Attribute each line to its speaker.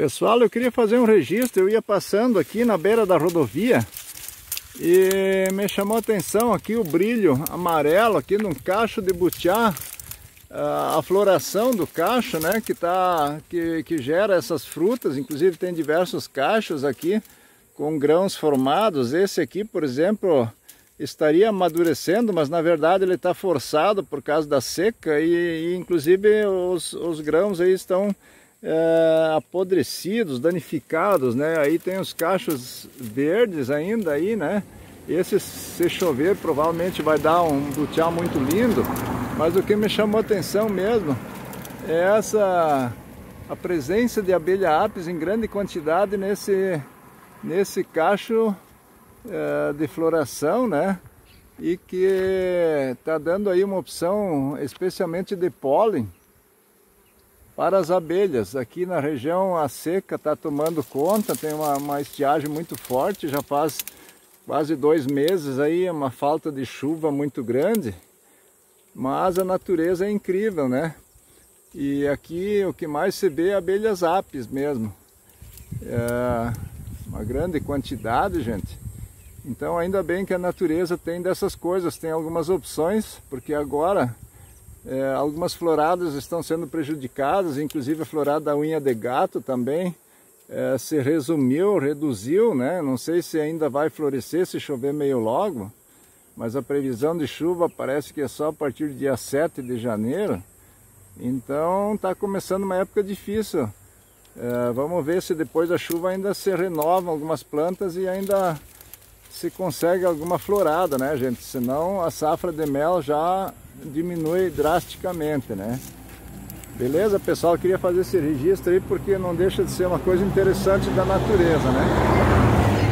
Speaker 1: Pessoal, eu queria fazer um registro. Eu ia passando aqui na beira da rodovia e me chamou a atenção aqui o brilho amarelo aqui num cacho de butiá, a floração do cacho, né, que gera essas frutas. Inclusive tem diversos cachos aqui com grãos formados. Esse aqui, por exemplo, estaria amadurecendo, mas na verdade ele está forçado por causa da seca e inclusive os grãos aí estão apodrecidos, danificados, né? Aí tem os cachos verdes ainda aí, né? Esse, se chover, provavelmente vai dar um butiá muito lindo, mas o que me chamou a atenção mesmo é a presença de abelha apis em grande quantidade nesse cacho de floração, né? E que está dando aí uma opção especialmente de pólen para as abelhas. Aqui na região a seca está tomando conta, tem uma estiagem muito forte, já faz quase 2 meses aí, uma falta de chuva muito grande, mas a natureza é incrível, né? E aqui o que mais se vê é abelhas apis mesmo, uma grande quantidade, gente. Então ainda bem que a natureza tem dessas coisas, tem algumas opções, porque agora algumas floradas estão sendo prejudicadas, inclusive a florada da unha de gato também se reduziu, né? Não sei se ainda vai florescer se chover meio logo, mas a previsão de chuva parece que é só a partir do dia 7 de janeiro, então está começando uma época difícil. Vamos ver se depois da chuva ainda se renovam algumas plantas e ainda se consegue alguma florada, né, gente? Senão a safra de mel já diminui drasticamente, né? Beleza, pessoal? Eu queria fazer esse registro aí porque não deixa de ser uma coisa interessante da natureza, né?